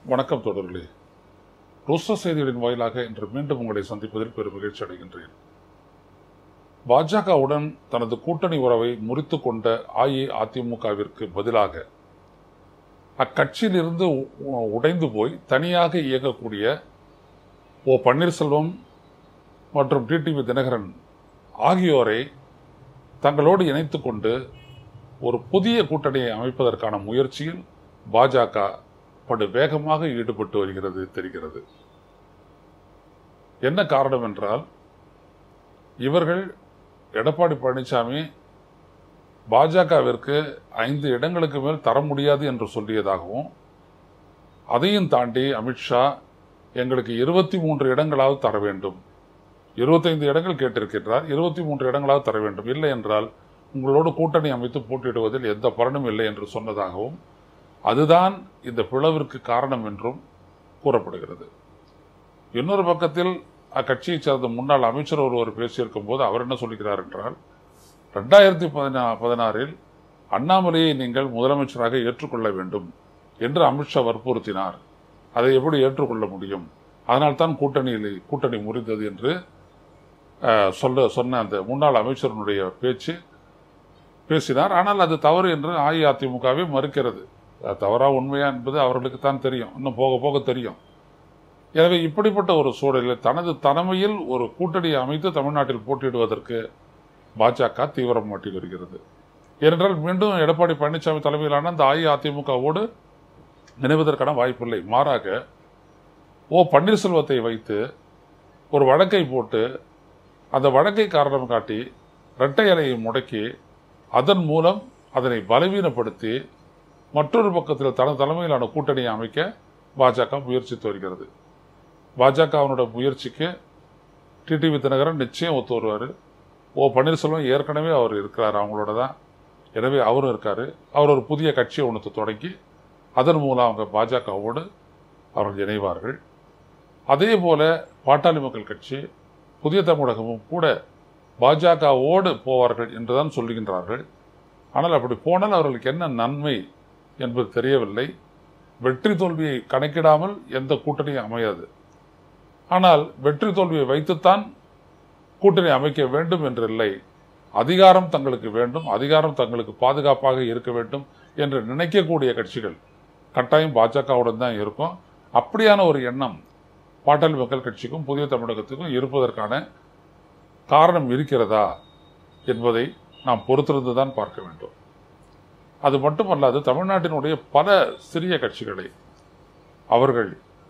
வணக்கம் தொடர்களே. ரூஸ்டர் செய்திகளின் வாயிலாக இன்று மீண்டும் உங்களை சந்திப்பதில் பெரும் மகிழ்ச்சி அடைகின்றேன். பாஜகவுடன் தனது கூட்டணி உறவை முறித்து கொண்ட அஇஅதிமுகவிற்கு பதிலாக அக்கட்சியிலிருந்து உடைந்து போய் தனியாக இயங்கக்கூடிய பன்னீர்செல்வம் மற்றும் டிடிவி தினகரன் ஆகியோரை தங்களோடு இணைத்துக் கொண்டு ஒரு புதிய கூட்டணியை அமைப்பதற்கான முயற்சியில் பாஜக படு வேகமாக ஈடுபட்டு வருகிறது தெரிகிறது. என்ன காரணம் என்றால், இவர்கள் எடப்பாடி பழனிசாமி பாஜகவிற்கு 5 இடங்களுக்கு மேல் தர முடியாது என்று சொல்லியதாகவும், அதையும் தாண்டி அமித்ஷா எங்களுக்கு 23 இடங்களாவது தர வேண்டும், 25 இடங்கள் கேட்டிருக்கின்றார், 23 இடங்களாவது தர வேண்டும், இல்லை என்றால் உங்களோடு கூட்டணி அமைத்து போட்டியிடுவதில் எந்த பலனும் இல்லை என்று சொன்னதாகவும், அதுதான் இந்த பிளவிற்கு காரணம் என்றும் கூறப்படுகிறது. இன்னொரு பக்கத்தில் அக்கட்சியைச் சேர்ந்த முன்னாள் அமைச்சர் ஒருவர் பேசியிருக்கும் போது அவர் என்ன சொல்கிறார் என்றால், 2016 அண்ணாமலையை நீங்கள் முதலமைச்சராக ஏற்றுக்கொள்ள வேண்டும் என்று அமித்ஷா வற்புறுத்தினார். அதை எப்படி ஏற்றுக்கொள்ள முடியும்? அதனால்தான் கூட்டணி முறிந்தது என்று சொன்ன அந்த முன்னாள் அமைச்சருடைய பேசினார். ஆனால் அது தவறு என்று அஇஅதிமுகவே மறுக்கிறது. தவறா உண்மையா என்பது அவர்களுக்கு தான் தெரியும், இன்னும் போக போக தெரியும். எனவே இப்படிப்பட்ட ஒரு சூழலில் தனது தலைமையில் ஒரு கூட்டணியை அமைத்து தமிழ்நாட்டில் போட்டியிடுவதற்கு பாஜக தீவிரம் மாட்டி வருகிறது. ஏனென்றால் மீண்டும் எடப்பாடி பழனிசாமி தலைமையிலான அந்த அஇஅதிமுகவோடு இணைவதற்கான வாய்ப்பில்லை. மாறாக பன்னீர்செல்வத்தை வைத்து ஒரு வழக்கை போட்டு அந்த வழக்கை காரணம் காட்டி இரட்டை இலையை முடக்கி அதன் மூலம் அதனை பலவீனப்படுத்தி மற்றொரு பக்கத்தில் தனது தலைமையிலான கூட்டணியை அமைக்க பாஜக முயற்சித்து வருகிறது. பாஜகவினுடைய முயற்சிக்கு டிடிவி தினகரன் நிச்சயம் ஒத்து வருவார். பன்னீர்செல்வம் ஏற்கனவே அவர் இருக்கிறார், அவங்களோட தான். எனவே அவரும் இருக்காரு. அவர் ஒரு புதிய கட்சியை ஒன்று தொடங்கி அதன் மூலம் அவங்க பாஜகவோடு அவர்கள் இணைவார்கள். அதே போல பாட்டாளி மக்கள் கட்சி, புதிய தமிழகமும் கூட பாஜகவோடு போவார்கள் என்றுதான் சொல்லுகின்றார்கள். ஆனால் அப்படி போனால் அவர்களுக்கு என்ன நன்மை என்பது தெரியவில்லை. வெற்றி தோல்வியை கணக்கிடாமல் எந்த கூட்டணியும் அமையாது. ஆனால் வெற்றி தோல்வியை வைத்துத்தான் கூட்டணி அமைக்க வேண்டும் என்றில்லை. அதிகாரம் தங்களுக்கு வேண்டும், அதிகாரம் தங்களுக்கு பாதுகாப்பாக இருக்க வேண்டும் என்று நினைக்கக்கூடிய கட்சிகள் கட்டாயம் பாஜகவுடன் தான் இருக்கும். அப்படியான ஒரு எண்ணம் பாட்டாளி மக்கள் கட்சிக்கும் புதிய தமிழகத்துக்கும் இருப்பதற்கான காரணம் இருக்கிறதா என்பதை நாம் பொறுத்திருந்து தான் பார்க்க வேண்டும். அது மட்டுமல்லாது, தமிழ்நாட்டினுடைய பல சிறிய கட்சிகளை அவர்கள்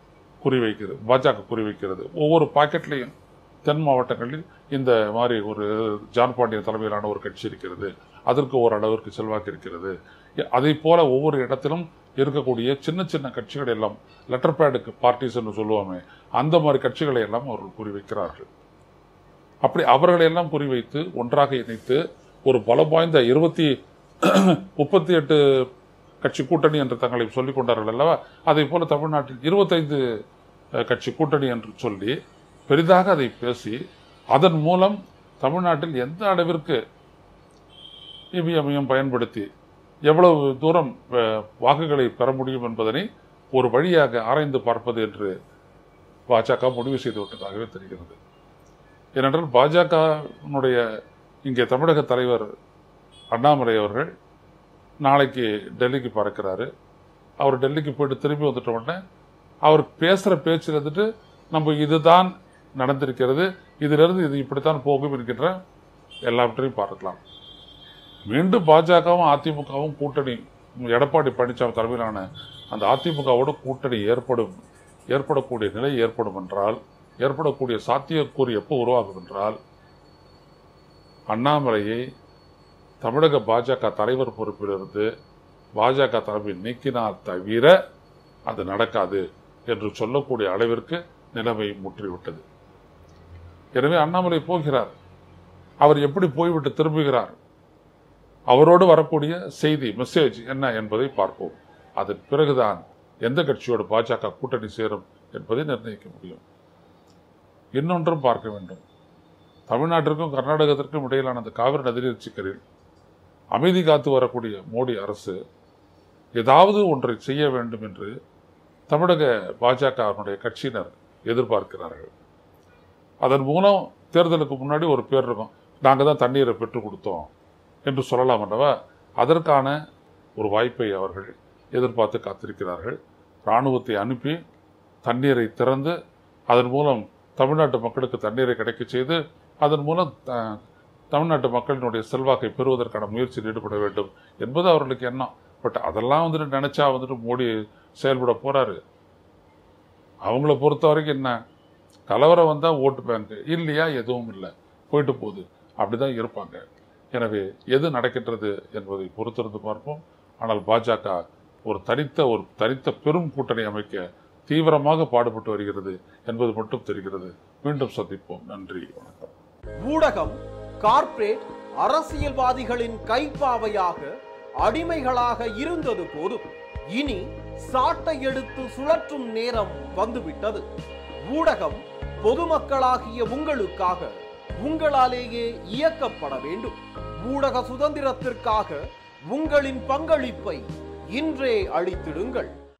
பாஜக குறிவைக்கிறது. ஒவ்வொரு பாக்கெட்லையும் தென் மாவட்டங்களில் இந்த மாதிரி ஒரு ஜான் பாண்டியன் தலைமையிலான ஒரு கட்சி இருக்கிறது, அதற்கு ஓரளவிற்கு செல்வாக்கு இருக்கிறது. அதை போல ஒவ்வொரு இடத்திலும் இருக்கக்கூடிய சின்ன சின்ன கட்சிகள் எல்லாம் லெட்டர் பேடுக்கு பார்ட்டிஸ் என்று சொல்லுவோமே, அந்த மாதிரி கட்சிகளை எல்லாம் அவர்கள் குறிவைக்கிறார்கள். அப்படி அவர்களை எல்லாம் குறிவைத்து ஒன்றாக இணைத்து ஒரு பலம் வாய்ந்த 38 கட்சி கூட்டணி என்று தங்களை சொல்லிக் கொண்டார்கள் அல்லவா? அதை போல தமிழ்நாட்டில் 25 கட்சி கூட்டணி என்று சொல்லி பெரிதாக அதை பேசி அதன் மூலம் தமிழ்நாட்டில் எந்த அளவிற்கு இவிஎம்ஐயும் பயன்படுத்தி எவ்வளவு தூரம் வாக்குகளை பெற முடியும் என்பதனை ஒரு வழியாக ஆராய்ந்து பார்ப்பது என்று பாஜக முடிவு செய்துவிட்டதாகவே தெரிகிறது. ஏனென்றால் பாஜகவினுடைய இங்கே தமிழக தலைவர் அண்ணாமலை அவர்கள் நாளைக்கு டெல்லிக்கு பறக்கிறாரு. அவர் டெல்லிக்கு போயிட்டு திரும்பி வந்துட்ட உடனே அவர் பேசுகிற பேச்சில் இருந்துட்டு நம்ம இதுதான் நடந்திருக்கிறது, இதிலிருந்து இது இப்படித்தான் போகும் என்கின்ற எல்லாவற்றையும் பார்க்கலாம். மீண்டும் பாஜகவும் அதிமுகவும் கூட்டணி, எடப்பாடி பழனிசாமி தலைமையிலான அந்த அதிமுகவோட கூட்டணி ஏற்படக்கூடிய நிலை ஏற்படும் என்றால், ஏற்படக்கூடிய சாத்தியக்கூறு எப்போ உருவாகும் என்றால், அண்ணாமலையை தமிழக பாஜக தலைவர் பொறுப்பிலிருந்து பாஜக தலைமை நீக்கினால் தவிர அது நடக்காது என்று சொல்லக்கூடிய அளவிற்கு நிலைமை முற்றிவிட்டது. எனவே அண்ணாமலை போகிறார். அவர் எப்படி போய்விட்டு திரும்புகிறார், அவரோடு வரக்கூடிய மெசேஜ் என்ன என்பதை பார்ப்போம். அதன் பிறகுதான் எந்த கட்சியோடு பாஜக கூட்டணி சேரும் என்பதை நிர்ணயிக்க முடியும். இன்னொன்றும் பார்க்க வேண்டும். தமிழ்நாட்டிற்கும் கர்நாடகத்திற்கும் இடையிலான அந்த காவிரி நதிநீர் சிக்கலில் அமைதி காத்து வரக்கூடிய மோடி அரசு ஏதாவது ஒன்றை செய்ய வேண்டும் என்று தமிழக பாஜகவினுடைய கட்சியினர் எதிர்பார்க்கிறார்கள். அதன் மூலம் தேர்தலுக்கு முன்னாடி ஒரு பேர் இருக்கும், நாங்கள் தான் தண்ணீரை பெற்றுக் கொடுத்தோம் என்று சொல்லலாம் அல்லவா? அதற்கான ஒரு வாய்ப்பை அவர்கள் எதிர்பார்த்து காத்திருக்கிறார்கள். இராணுவத்தை அனுப்பி தண்ணீரை திறந்து அதன் மூலம் தமிழ்நாட்டு மக்களுக்கு தண்ணீரை கிடைக்க செய்து அதன் மூலம் தமிழ்நாட்டு மக்களினுடைய செல்வாக்கை பெறுவதற்கான முயற்சியில் ஈடுபட வேண்டும் என்பது அவர்களுக்கு எண்ணம். பட் அதெல்லாம் நினைச்சா மோடி செயல்பட போறாரு. அவங்கள பொறுத்த வரைக்கும் என்ன, கலவரம் வந்தால் ஓட்டு பேங்க், இல்லையா எதுவும் இல்லை, போயிட்டு போகுது, அப்படிதான் இருப்பாங்க. எனவே எது நடக்கின்றது என்பதை பொறுத்திருந்து பார்ப்போம். ஆனால் பாஜக ஒரு தனித்த பெரும் கூட்டணி அமைக்க தீவிரமாக பாடுபட்டு வருகிறது என்பது மட்டும் தெரிகிறது. மீண்டும் சந்திப்போம். நன்றி, வணக்கம். ஊடகம் கார்ப்பரேட் அரசியல்வாதிகளின் கைப்பாவையாக அடிமைகளாக இருந்தது போதும். இனி சாட்டை எடுத்து சுழற்றும் நேரம் வந்துவிட்டது. ஊடகம் பொதுமக்களாகிய உங்களுக்காக, உங்களாலேயே இயக்கப்பட வேண்டும். ஊடக சுதந்திரத்திற்காக உங்களின் பங்களிப்பை இன்றே அளித்திடுங்கள்.